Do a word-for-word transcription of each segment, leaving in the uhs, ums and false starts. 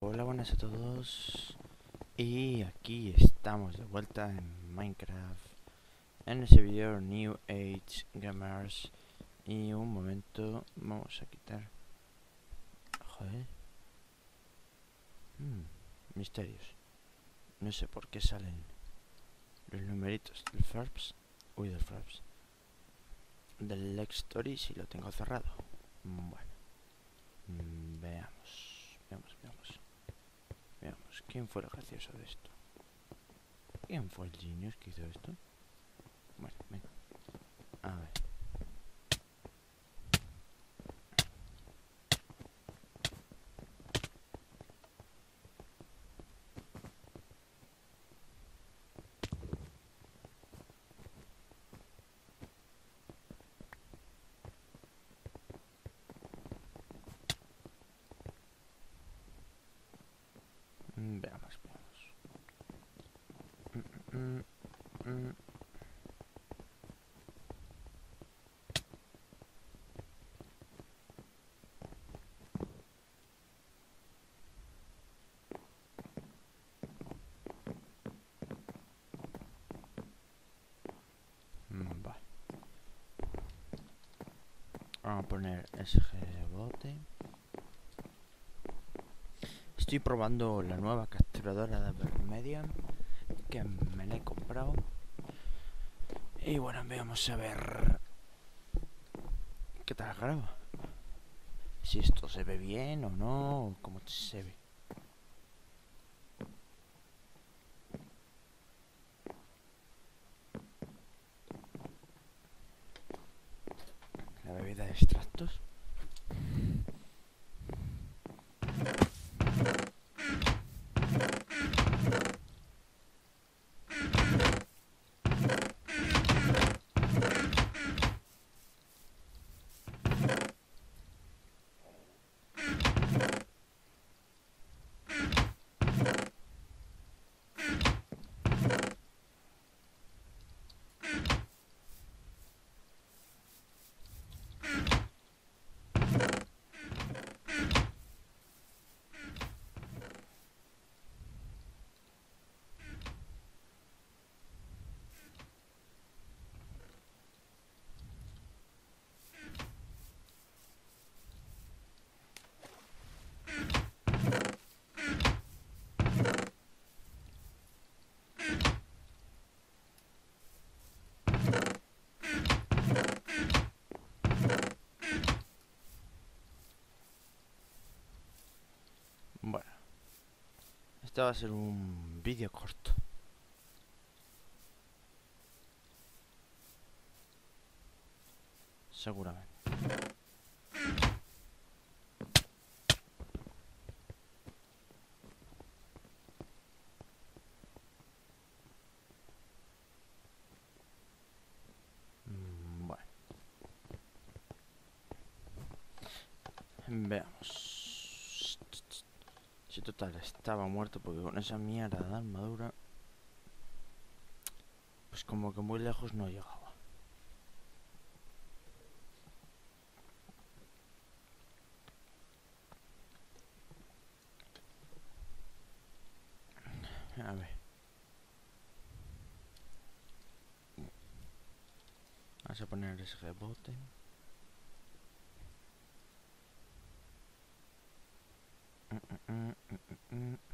Hola, buenas a todos. Y aquí estamos de vuelta en Minecraft. En ese video New Age Gamers. Y un momento, vamos a quitar. Joder. Hmm, misterios. No sé por qué salen los numeritos del Farps. Uy, del Farps. Del Lex Story si lo tengo cerrado. Bueno. Mm, veamos. Veamos, veamos. Veamos. ¿Quién fue el gracioso de esto? ¿Quién fue el genius que hizo esto? Bueno, venga. A ver. Mm, veamos, veamos. Mm, mm, mm. Mm, vale. Vamos a poner S G bote. Estoy probando la nueva capturadora de Avermedia que me la he comprado. Y bueno, vamos a ver qué tal graba. Si esto se ve bien o no, o cómo se ve. La bebida de extractos. Bueno, este va a ser un vídeo corto. Seguramente. Mm, bueno. Veamos. Si total estaba muerto porque con esa mierda de armadura, pues como que muy lejos no llegaba. A ver. Vamos a poner ese rebote. Mm, mm, mm, mm, mm.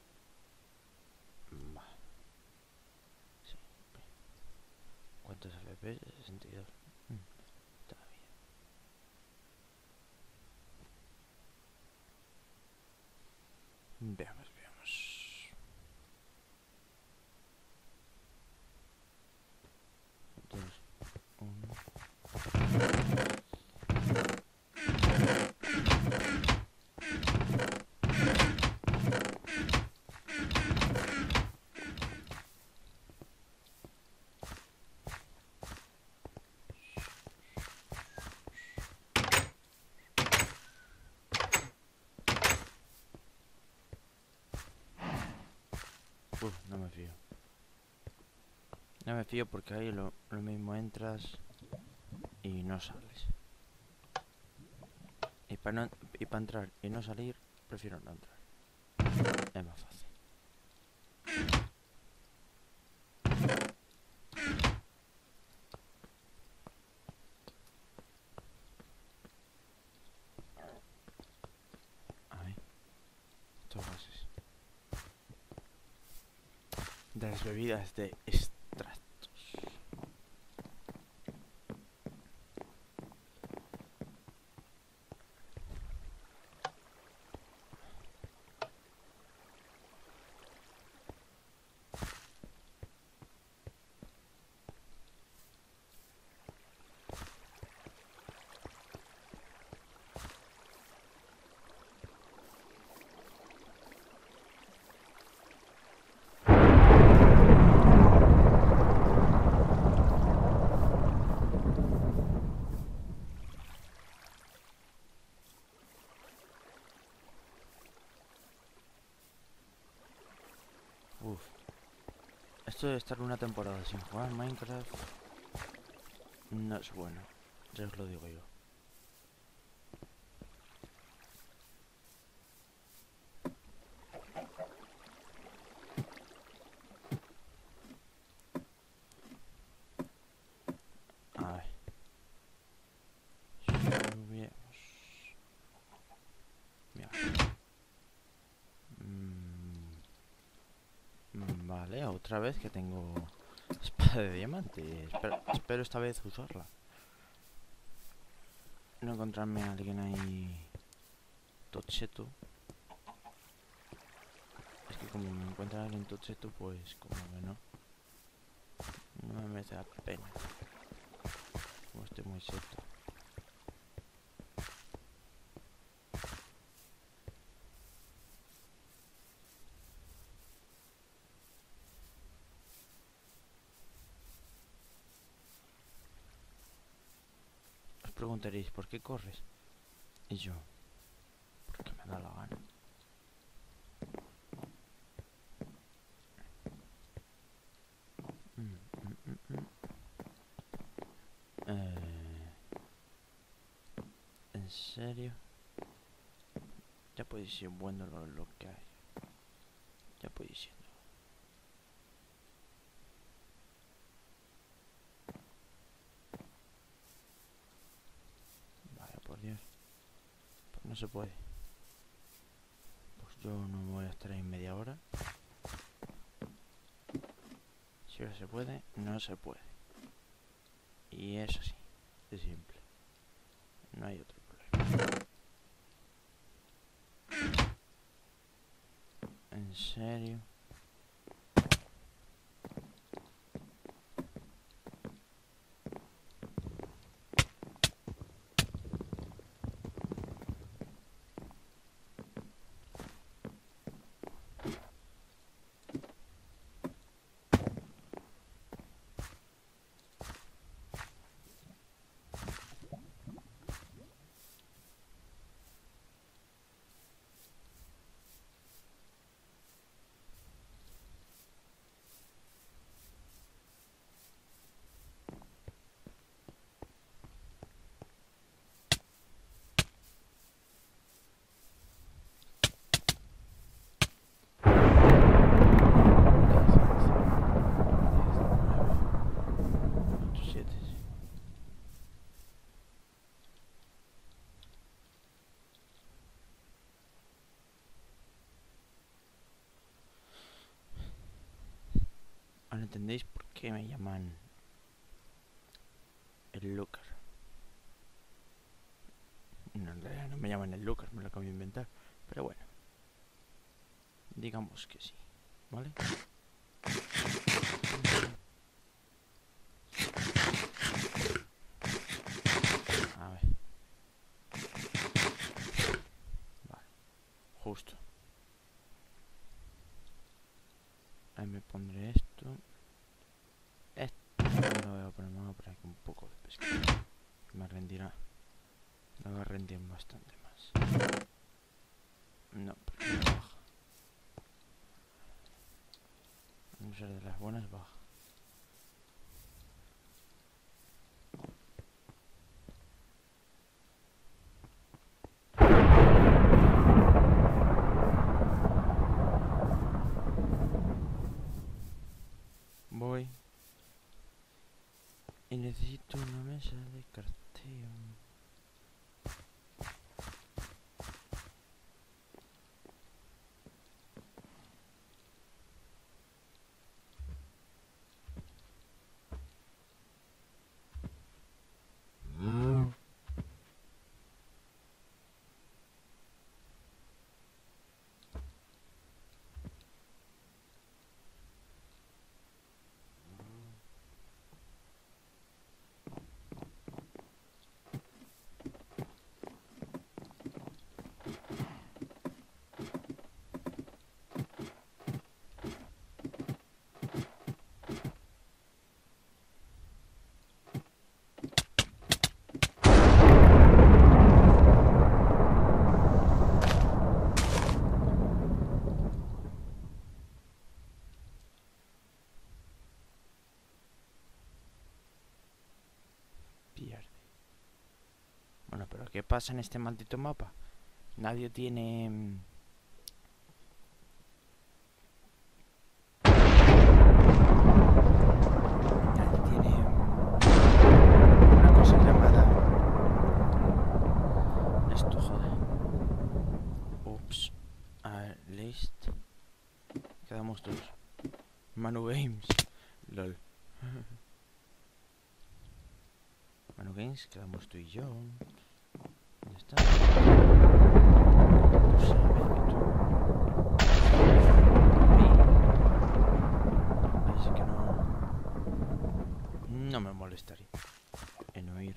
Va. Sí. ¿Cuántos F P S? sesenta y dos. Mm, está bien. Veamos, veamos. Dos, uno. Uf, no me fío. No me fío porque ahí lo, lo mismo entras y no sales. Y para no, y para entrar y no salir, prefiero no entrar. estos gases. De las bebidas de extractos. Uf. Esto de estar una temporada sin jugar Minecraft no es bueno, ya os lo digo yo. A ver. Subimos. Mira. Mm, vale, otra vez que tengo espada de diamante. Espero, espero esta vez usarla. No encontrarme a alguien ahí tocheto. Es que como me encuentra alguien tocheto, pues como que no. No me merece la pena. Como estoy muy seto. Os preguntaréis, ¿por qué corres? Y yo, porque me da la gana. Mm, mm, mm, mm. Eh, ¿En serio? Ya podéis ir bueno lo, lo que hay. Ya podéis ir. Vaya por Dios. Pues no se puede. Pues yo no me voy a estar ahí media hora. Si ahora se puede, no se puede. Y es así, de simple. No hay otro problema. ¿En serio? Ahora entendéis por qué me llaman el Looker. No, en realidad no me llaman el Looker, me lo acabo de inventar. Pero bueno, digamos que sí, ¿vale? A ver. Vale, justo. Ahí me pondré esto. Esto lo voy a poner, me voy a poner aquí un poco de pescado. Me rendirá. Me va a rendir bastante más. No, porque me baja. A no ser de las buenas, baja. Voy. Y necesito una mesa de carteo. ¿Pero qué pasa en este maldito mapa? Nadie tiene... Nadie tiene... una cosa llamada... Esto, joder. Ups. A ver, list. Quedamos dos. Manu Games. Lol. Manu Games, quedamos tú y yo. ¿Dónde está? No sé, a ver, que tú. Así que no. No me molestaría en oír.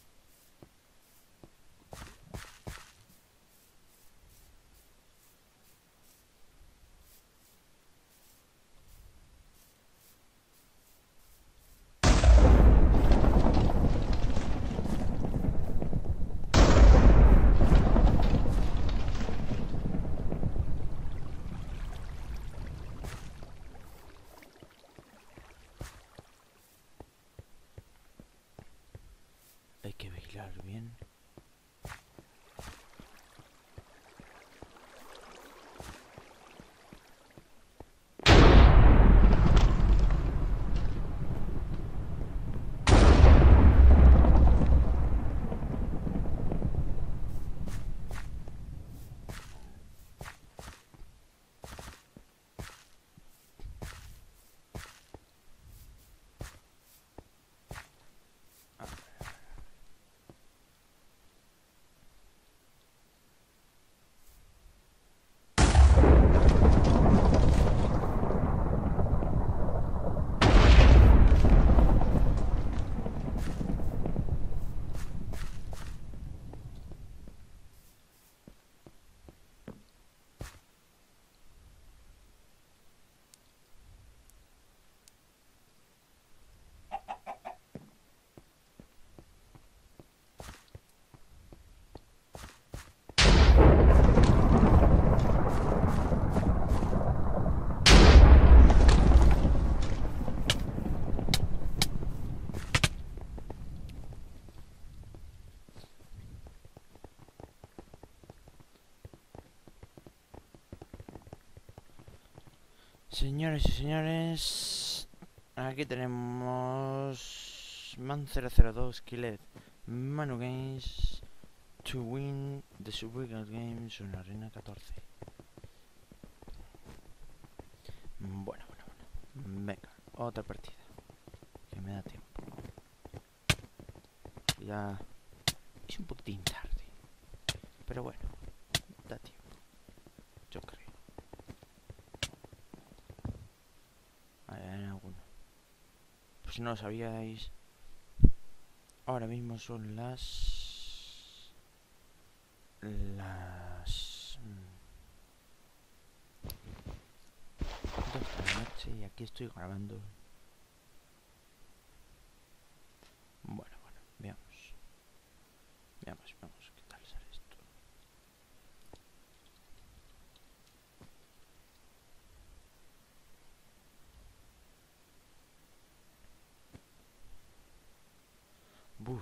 Hay que vigilar bien. Señores y señores, aquí tenemos Man cero cero dos, Killet, Manu Games, to win the Survival Games en Arena catorce. Bueno, bueno, bueno. Venga, otra partida. Que me da tiempo. Ya es un poquitín tarde. Pero bueno, da tiempo. Yo creo. Hay alguno. Pues si no lo sabíais, ahora mismo son las las dos de la noche y aquí estoy grabando. Bueno, bueno, veamos. Veamos, veamos qué tal sale esto. Buf.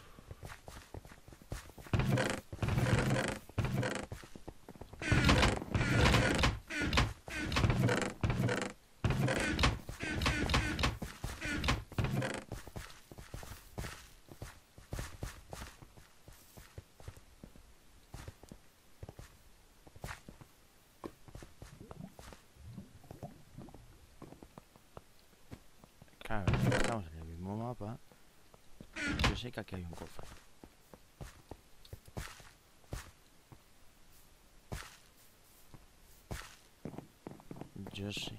Claro, estamos en el mismo mapa. Yo sé que aquí hay un cofre. Yo sé.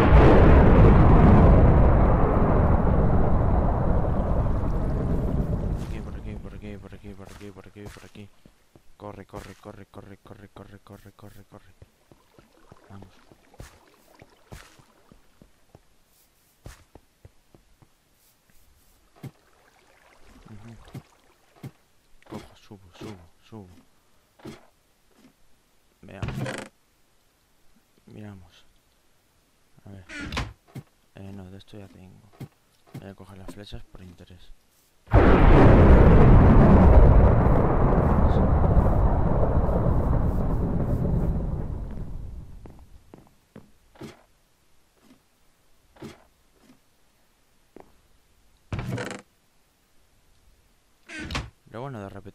Por aquí, por aquí, por aquí, por aquí, por aquí, por aquí. Corre, corre, corre, corre, corre, corre, corre, corre, corre. Vamos. Uh-huh. Cojo, subo, subo, subo. Veamos. Miramos. A ver. Eh, no, de esto ya tengo. Voy a coger las flechas por interés.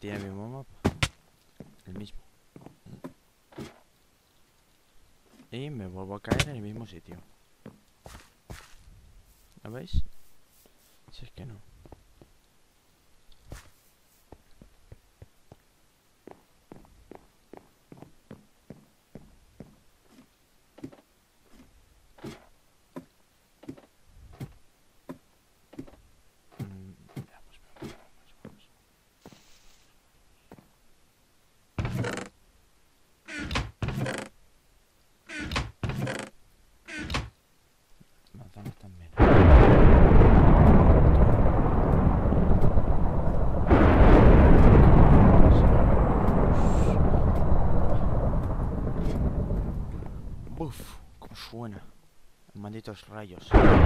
tiene el mismo mapa. El mismo. Y me vuelvo a caer en el mismo sitio. ¿Lo veis? Si es que no. Manzanas también. Uf, cómo suena. Malditos rayos.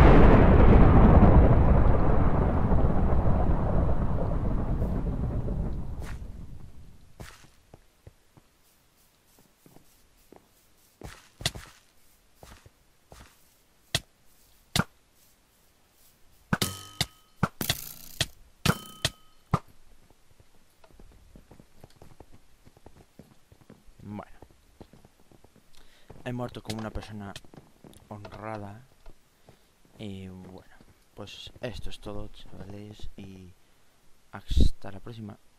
Bueno, he muerto como una persona honrada. Y bueno, pues esto es todo, chavales, y hasta la próxima.